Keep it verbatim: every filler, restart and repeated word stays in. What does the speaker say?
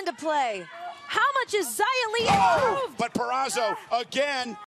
into play. How much is Xia Li Oh, improved? but Purrazzo again.